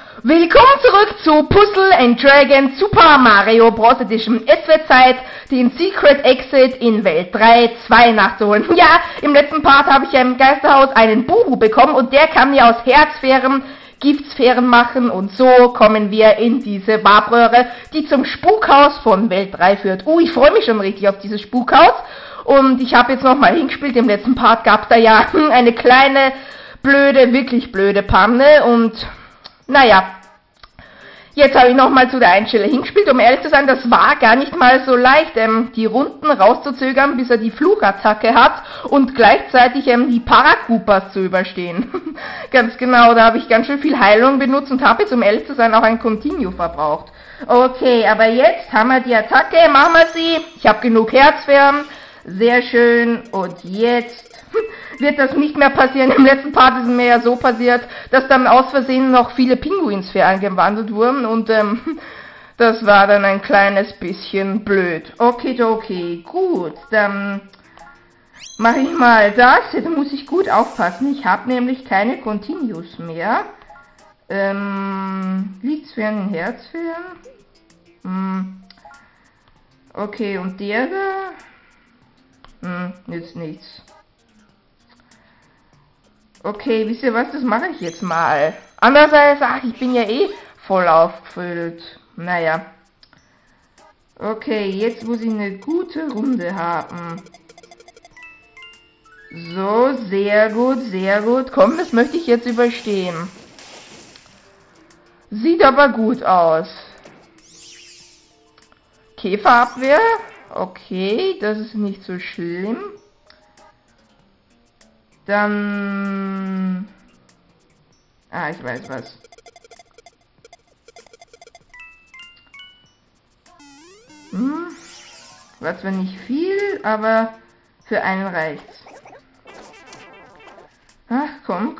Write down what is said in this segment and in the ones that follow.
Willkommen zurück zu Puzzle and Dragons Super Mario Bros. Edition. Es wird Zeit, den Secret Exit in Welt 3 2 nachzuholen. Ja, im letzten Part habe ich ja im Geisterhaus einen Bubu bekommen und der kann mir aus Herzsphären Giftsphären machen und so kommen wir in diese Warpröhre, die zum Spukhaus von Welt 3 führt. Ich freue mich schon richtig auf dieses Spukhaus und ich habe jetzt nochmal hingespielt. Im letzten Part gab es da ja eine kleine, wirklich blöde Panne und naja, jetzt habe ich nochmal zu der einen Stelle hingespielt. Um ehrlich zu sein, das war gar nicht mal so leicht, die Runden rauszuzögern, bis er die Fluchattacke hat und gleichzeitig die Paracupas zu überstehen. Ganz genau, da habe ich ganz schön viel Heilung benutzt und habe jetzt, um ehrlich zu sein, auch ein Continue verbraucht. Okay, aber jetzt haben wir die Attacke, machen wir sie. Ich habe genug Herzsphären, sehr schön. Und jetzt wird das nicht mehr passieren. Im letzten Part ist es mir ja so passiert, dass dann aus Versehen noch viele Pinguinsphären gewandelt wurden und das war dann ein kleines bisschen blöd. Okay, gut, dann mache ich mal das. Jetzt muss ich gut aufpassen. Ich habe nämlich keine Continues mehr. Glidsphären in Herzsphären. Okay, und der da? Nützt nichts. Okay, wisst ihr was, das mache ich jetzt mal. Andererseits, ich bin ja eh voll aufgefüllt. Naja. Okay, jetzt muss ich eine gute Runde haben. So, sehr gut, sehr gut. Komm, das möchte ich jetzt überstehen. Sieht aber gut aus. Käferabwehr. Okay, das ist nicht so schlimm. Dann... ich weiß was. War zwar nicht viel, aber für einen reicht's. Ach, komm.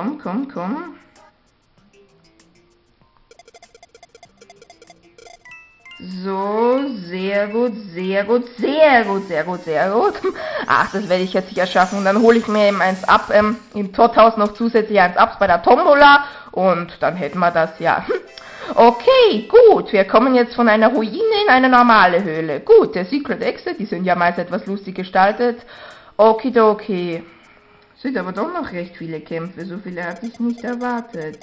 So, sehr gut. Ach, das werde ich jetzt sicher schaffen. Und dann hole ich mir eben eins ab, im Todhaus noch zusätzlich eins ab bei der Tombola. Und dann hätten wir das, ja. Okay, gut. Wir kommen jetzt von einer Ruine in eine normale Höhle. Gut, der Secret Exit, die sind ja meist etwas lustig gestaltet. Okay. Sind aber doch noch recht viele Kämpfe. So viele hatte ich nicht erwartet.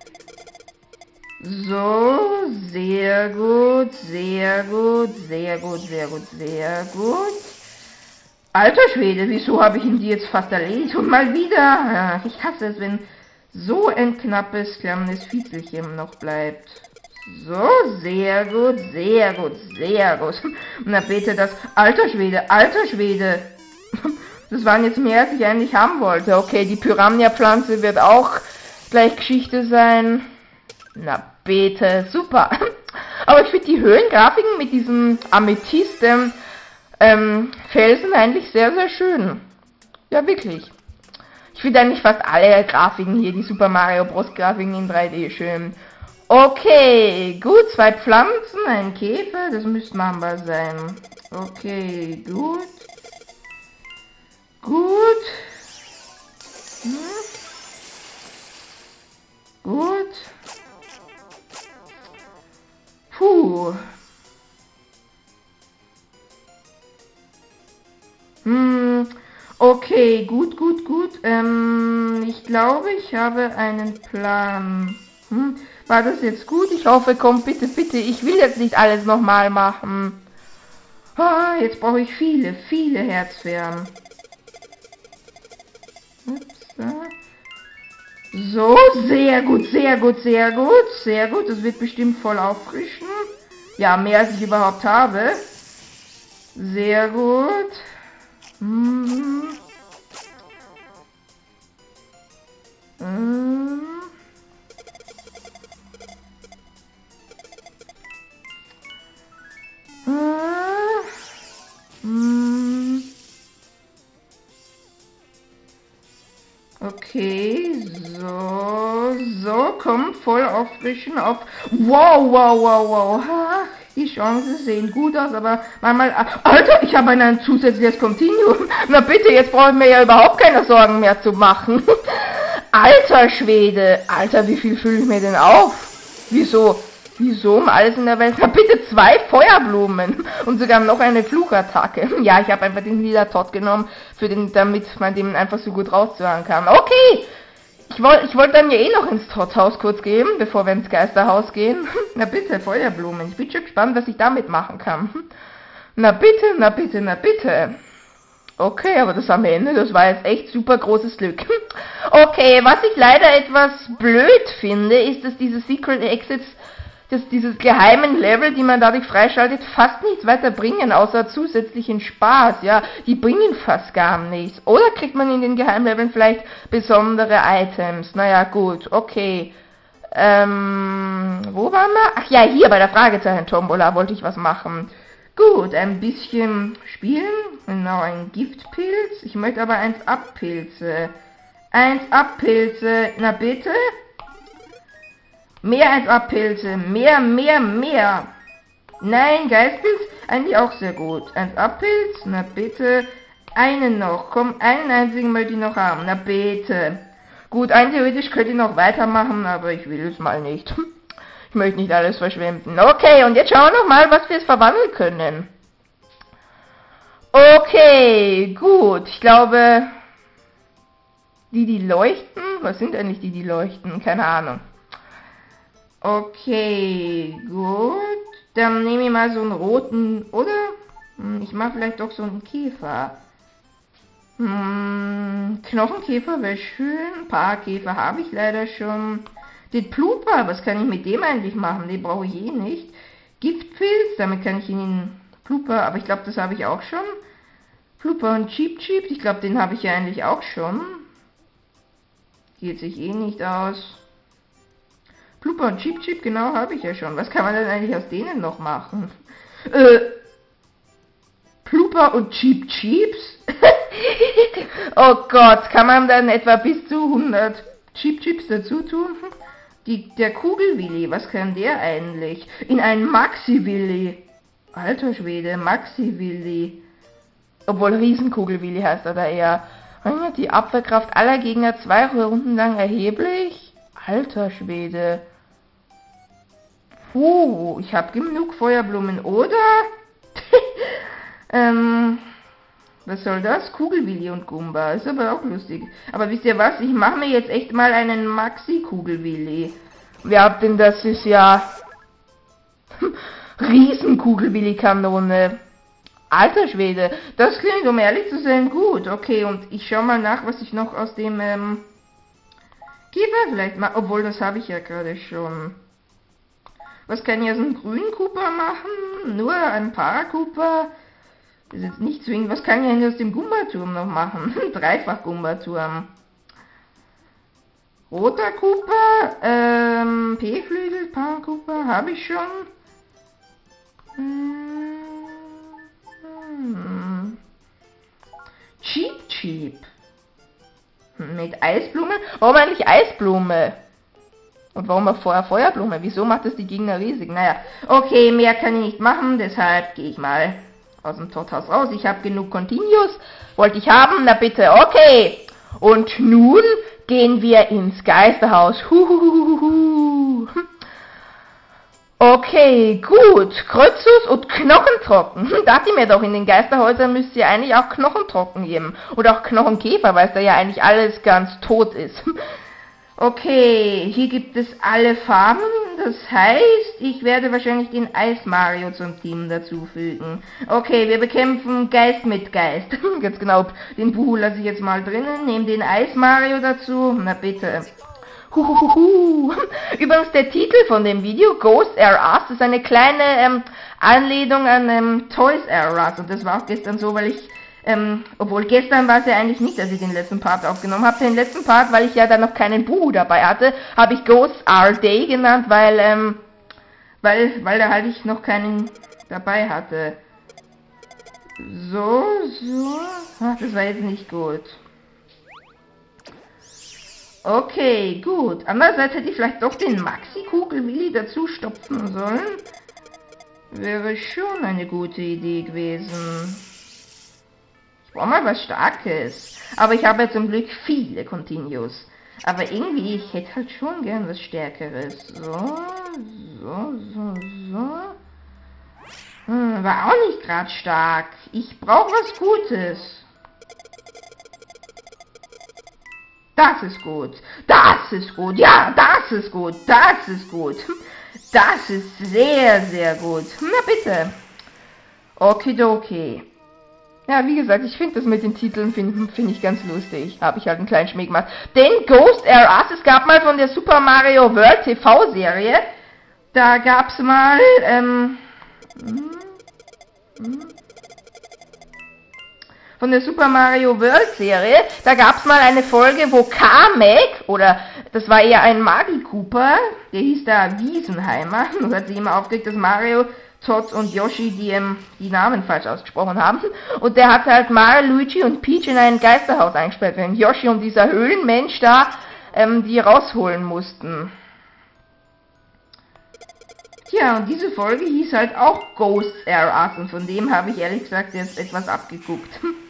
So, sehr gut. Alter Schwede, wieso habe ich ihn die jetzt fast erledigt? Und mal wieder. Ich hasse es, wenn so ein knappes, kleines Viezelchen noch bleibt. So, sehr gut. Na bitte das. Alter Schwede. Das waren jetzt mehr, als ich eigentlich haben wollte. Okay, die Piranha-Pflanze wird auch gleich Geschichte sein. Na bitte, super. Aber ich finde die Höhlengrafiken mit diesem Amethyst Felsen eigentlich sehr schön. Ja, wirklich. Ich finde eigentlich fast alle Grafiken hier, die Super Mario Bros. Grafiken in 3D schön. Okay, gut, 2 Pflanzen, ein Käfer, das müsste machbar sein. Okay, gut. Gut. Puh. Okay, gut. Ich glaube, ich habe einen Plan. War das jetzt gut? Ich hoffe, komm, bitte. Ich will jetzt nicht alles nochmal machen. Jetzt brauche ich viele Herzsphären. So, sehr gut. Das wird bestimmt voll auffrischen. Ja, mehr als ich überhaupt habe. Sehr gut. Okay, so, komm, voll auffrischen auf. Wow. Die Chancen sehen gut aus, aber manchmal... Alter, ich habe ein zusätzliches Continuum. Na bitte, jetzt brauche ich mir ja überhaupt keine Sorgen mehr zu machen. Alter Schwede. Alter, wie viel fülle ich mir denn auf? Wieso? Wieso um alles in der Welt? Na bitte 2 Feuerblumen und sogar noch eine Fluchattacke. Ja, ich habe einfach den lila Tod genommen, damit man den einfach so gut raushören kann. Okay! Ich wollte dann ja eh noch ins Toddhaus kurz gehen, bevor wir ins Geisterhaus gehen. Na bitte, Feuerblumen. Ich bin schon gespannt, was ich damit machen kann. Na bitte, na bitte, na bitte. Okay, aber das am Ende, das war jetzt echt super großes Glück. Okay, was ich leider etwas blöd finde, ist, dass diese Secret Exits, dass diese geheimen Level, die man dadurch freischaltet, fast nichts weiter bringen, außer zusätzlichen Spaß, ja. Die bringen fast gar nichts. Oder kriegt man in den Geheimleveln vielleicht besondere Items? Naja, gut, okay. Wo waren wir? Ach ja, hier bei der Fragezeichen-Tombola wollte ich was machen. Gut, ein bisschen spielen. Genau, ein Giftpilz. Ich möchte aber 1-Up-Pilze. 1-Up-Pilze. Na bitte? Mehr 1-Up-Pilze. Mehr. Nein, Geistpilz. Eigentlich auch sehr gut. 1-Up-Pilz. Na bitte. Einen noch. Komm, einen einzigen möchte ich noch haben. Na bitte. Gut, theoretisch könnte ich noch weitermachen, aber ich will es mal nicht. Ich möchte nicht alles verschwenden. Okay, und jetzt schauen wir noch mal, was wir jetzt verwandeln können. Okay, gut. Ich glaube, die leuchten. Was sind eigentlich die leuchten? Keine Ahnung. Okay, gut. Dann nehme ich mal so einen roten, oder? Ich mache vielleicht doch so einen Käfer. Knochenkäfer wäre schön. Ein paar Käfer habe ich leider schon. Den Pluper, was kann ich mit dem eigentlich machen? Den brauche ich eh nicht. Giftpilz, damit kann ich ihn Pluper, aber ich glaube, das habe ich auch schon. Pluper und Cheep, ich glaube, den habe ich ja eigentlich auch schon. Geht sich eh nicht aus. Pluper und Cheep, genau, habe ich ja schon. Was kann man denn eigentlich aus denen noch machen? Pluper und Cheeps? Oh Gott, kann man dann etwa bis zu 100 Cheeps dazu tun? Der Kugelwilli, was kann der eigentlich? In einen Maxi-Willi. Alter Schwede, Maxi-Willi. Obwohl Riesenkugelwilli heißt er da eher. Die Abwehrkraft aller Gegner 2 Runden lang erheblich? Alter Schwede. Puh, ich habe genug Feuerblumen, oder? Was soll das? Kugelwilli und Gumba. Ist aber auch lustig. Aber wisst ihr was? Ich mache mir jetzt echt mal einen Maxi-Kugelwilli. Wer hat denn das? Ist ja... Riesenkugelwilli-Kanone. Alter Schwede. Das klingt, um ehrlich zu sein, gut. Okay, und ich schau mal nach, was ich noch aus dem, Käfer vielleicht mal... Obwohl, das habe ich ja gerade schon. Was kann ich aus einem grünen Cooper machen? Nur ein Paracuper? Das ist jetzt nicht zwingend. Was kann ich denn aus dem Gumbaturm noch machen? Dreifach Gumbaturm. Roter Cooper, P-Flügel, Paracuper, habe ich schon. Cheep. Mit Eisblume? Warum eigentlich Eisblume? Und warum auch vorher Feuerblume? Wieso macht das die Gegner riesig? Naja, okay, mehr kann ich nicht machen, deshalb gehe ich mal aus dem Toddhaus raus. Ich habe genug Continues. Wollte ich haben? Na bitte, okay. Und nun gehen wir ins Geisterhaus. Okay, gut. Krözus und Knochentrocken. Dachte ich mir doch, in den Geisterhäusern müsst ihr eigentlich auch Knochentrocken geben. Oder auch Knochenkäfer, weil es da ja eigentlich alles ganz tot ist. Okay, hier gibt es alle Farben. Das heißt, ich werde wahrscheinlich den Eis-Mario zum Team dazufügen. Okay, wir bekämpfen Geist mit Geist. Ganz genau, den Buhu lasse ich jetzt mal drinnen. Nehme den Eis-Mario dazu. Na bitte. Übrigens, der Titel von dem Video, Ghost R Us, ist eine kleine Anlehnung an Toys R Us. Und das war auch gestern so, weil ich, obwohl gestern war es ja eigentlich nicht, dass ich den letzten Part aufgenommen habe. Den letzten Part, weil ich ja dann noch keinen Buhu dabei hatte, habe ich Ghost R Day genannt, weil da halt ich noch keinen dabei hatte. So. Ach, das war jetzt nicht gut. Okay, gut. Andererseits hätte ich vielleicht doch den Maxi-Kugelwilli dazu stopfen sollen. Wäre schon eine gute Idee gewesen. Ich brauche mal was Starkes. Aber ich habe ja zum Glück viele Continues. Aber irgendwie, ich hätte halt schon gern was Stärkeres. So. War auch nicht gerade stark. Ich brauche was Gutes. Das ist gut. Das ist gut. Ja, das ist gut. Das ist gut. Das ist sehr, sehr gut. Na bitte. Okidoki. Ja, wie gesagt, ich finde das mit den Titeln find ich ganz lustig. Habe ich halt einen kleinen Schmäh gemacht. Den Ghost R Us, es gab mal von der Super Mario World TV-Serie, da gab's mal, von der Super Mario World Serie, da gab's mal eine Folge, wo Kamek, oder das war eher ein Magi-Cooper, der hieß da Wiesenheimer, und hat sich immer aufgeregt, dass Mario, Todd und Yoshi die Namen falsch ausgesprochen haben. Und der hat halt Mario, Luigi und Peach in ein Geisterhaus eingesperrt, während Yoshi und dieser Höhlenmensch da die rausholen mussten. Tja, und diese Folge hieß halt auch Ghosts R Us, und von dem habe ich ehrlich gesagt jetzt etwas abgeguckt.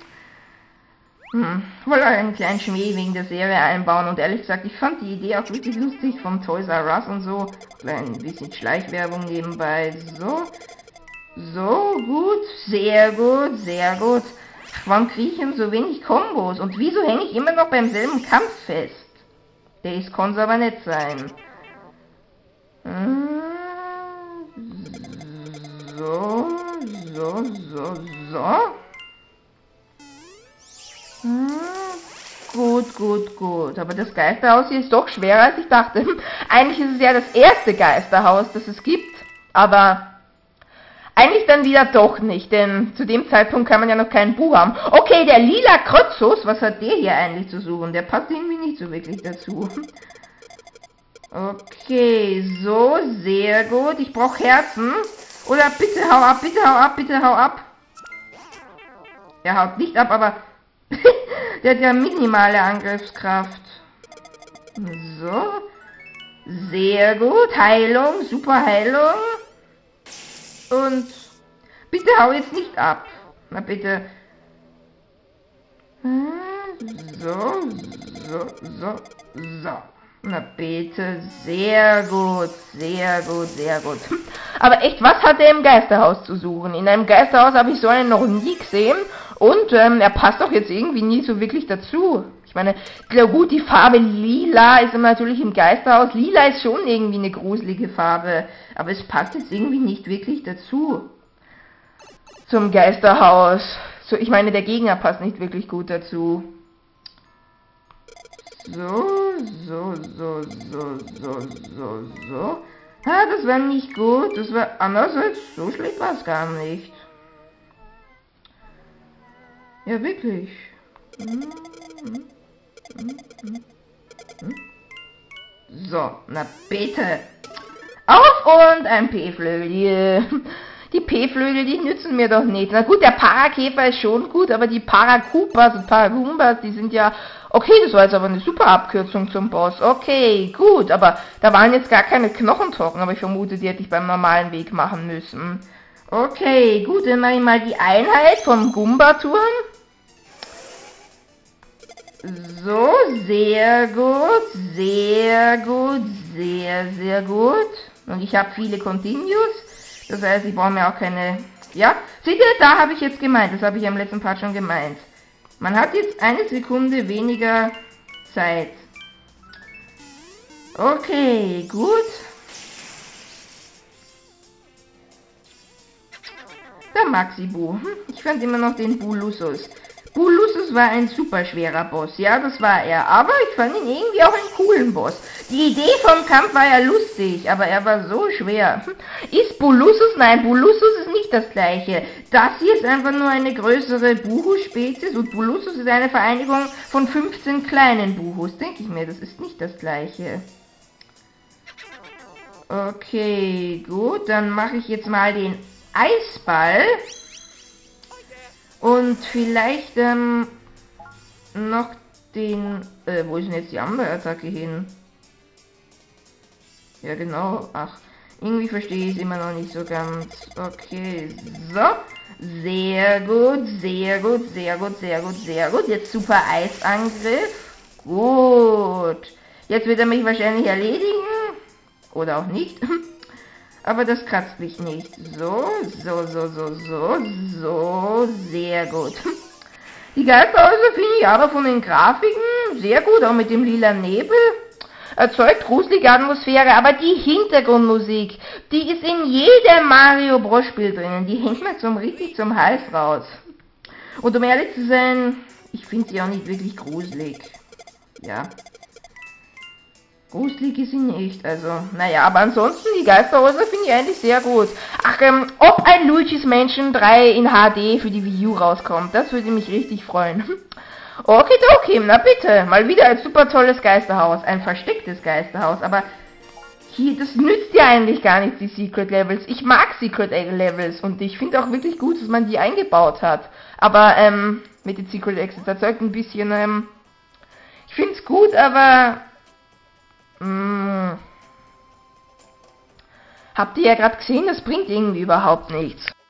Wollte einen kleinen Schmäh wegen der Serie einbauen, und ehrlich gesagt, ich fand die Idee auch wirklich lustig vom Toys R Us und so. Ein bisschen Schleichwerbung nebenbei. So, gut, sehr gut, sehr gut. Warum kriege ich denn so wenig Kombos? Und wieso hänge ich immer noch beim selben Kampf fest? Der ist konnte aber nicht sein. So. Gut. Aber das Geisterhaus hier ist doch schwerer, als ich dachte. Eigentlich ist es ja das erste Geisterhaus, das es gibt. Aber eigentlich dann wieder doch nicht, denn zu dem Zeitpunkt kann man ja noch kein Buch haben. Okay, der lila Krötzus, was hat der hier eigentlich zu suchen? Der passt irgendwie nicht so wirklich dazu. Okay, so, sehr gut. Ich brauche Herzen. Oder bitte hau ab, bitte hau ab, bitte hau ab. Er haut nicht ab, aber der hat ja minimale Angriffskraft. So. Sehr gut. Heilung, super Heilung. Und bitte hau jetzt nicht ab. Na bitte. So. Na bitte, sehr gut. Aber echt, was hat er im Geisterhaus zu suchen? In einem Geisterhaus habe ich so einen noch nie gesehen. Und er passt doch jetzt irgendwie nie so wirklich dazu. Ich meine, gut, die Farbe Lila ist natürlich im Geisterhaus. Lila ist schon irgendwie eine gruselige Farbe. Aber es passt jetzt irgendwie nicht wirklich dazu. Zum Geisterhaus. So, ich meine, der Gegner passt nicht wirklich gut dazu. So. Ah, das war nicht gut. Das war andererseits, so schlecht war es gar nicht. Ja, wirklich. So, na bitte. Auf und ein P-Flögel. Die P-Flögel, die nützen mir doch nicht. Na gut, der Parakäfer ist schon gut, aber die Parakupas und Paragumbas, die sind ja... Okay, das war jetzt aber eine super Abkürzung zum Boss. Okay, gut, aber da waren jetzt gar keine Knochentrocken, aber ich vermute, die hätte ich beim normalen Weg machen müssen. Okay, gut, dann mache ich mal die Einheit vom Gumba-Turm. So, sehr gut. Und ich habe viele Continues. Das heißt, ich brauche mir auch keine... Ja, seht ihr, da habe ich jetzt gemeint. Das habe ich am letzten Part schon gemeint. Man hat jetzt eine Sekunde weniger Zeit. Okay, gut. Der Maxi-Bu. Ich fand immer noch den Bulussus. Bulussus war ein super schwerer Boss. Ja, das war er. Aber ich fand ihn irgendwie auch einen coolen Boss. Die Idee vom Kampf war ja lustig, aber er war so schwer. Ist Bulussus? Nein, Bulussus ist nicht das gleiche. Das hier ist einfach nur eine größere Buhu-Spezies und Bulussus ist eine Vereinigung von 15 kleinen Buhus. Denke ich mir, das ist nicht das gleiche. Okay, gut, dann mache ich jetzt mal den Eisball. Und vielleicht noch den... wo ist denn jetzt die andere Attacke hin? Ja genau, ach, irgendwie verstehe ich es immer noch nicht so ganz. Okay, so. Sehr gut. Jetzt super Eisangriff. Gut. Jetzt wird er mich wahrscheinlich erledigen. Oder auch nicht. Aber das kratzt mich nicht. So, sehr gut. Die Geisterhäuser finde ich aber von den Grafiken sehr gut, auch mit dem lila Nebel. Erzeugt gruselige Atmosphäre, aber die Hintergrundmusik, die ist in jedem Mario Bros. Spiel drinnen. Die hängt mir richtig zum Hals raus. Und um ehrlich zu sein, ich finde sie auch nicht wirklich gruselig. Ja. Gruselig ist sie nicht, also, naja, aber ansonsten, die Geisterhäuser finde ich eigentlich sehr gut. Ach, ob ein Luigi's Mansion 3 in HD für die Wii U rauskommt, das würde mich richtig freuen. Okidoki, na bitte, mal wieder ein super tolles Geisterhaus, ein verstecktes Geisterhaus, aber hier, das nützt ja eigentlich gar nichts, die Secret Levels. Ich mag Secret Levels und ich finde auch wirklich gut, dass man die eingebaut hat. Aber, mit den Secret Exits erzeugt ein bisschen, ich finde es gut, aber... Habt ihr ja gerade gesehen, das bringt irgendwie überhaupt nichts.